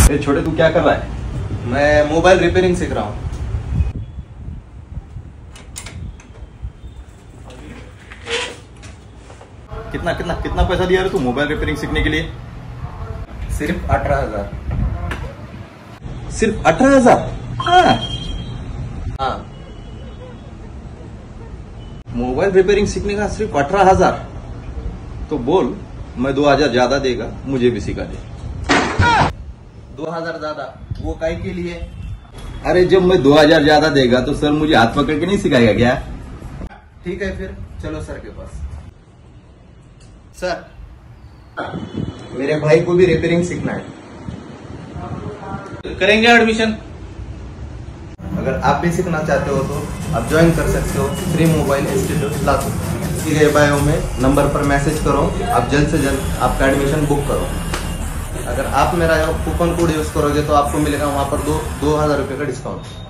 ए छोटे, तू क्या कर रहा है? मैं मोबाइल रिपेयरिंग सीख रहा हूँ। कितना कितना कितना पैसा दिया रे तू मोबाइल रिपेयरिंग सीखने के लिए? सिर्फ 18,000। सिर्फ 18,000? हाँ। मोबाइल रिपेयरिंग सीखने का सिर्फ 18,000? तो बोल, मैं 2,000 ज्यादा देगा, मुझे भी सिखा दे। 2,000 ज्यादा? वो काहे के लिए? अरे जब मैं 2,000 ज्यादा देगा तो सर मुझे हाथ पकड़ के नहीं सिखाएगा क्या? ठीक है, फिर चलो सर के पास। सर, मेरे भाई को भी रिपेयरिंग सीखना है। करेंगे एडमिशन। अगर आप भी सीखना चाहते हो तो आप ज्वाइन कर सकते हो फ्री मोबाइल इंस्टीट्यूट लातूर। दिए गए बायो में नंबर पर मैसेज करो, आप जल्द से जल्द आपका एडमिशन बुक करो। अगर आप मेरा कूपन कोड यूज करोगे तो आपको मिलेगा वहां पर 2,000 रुपये का डिस्काउंट।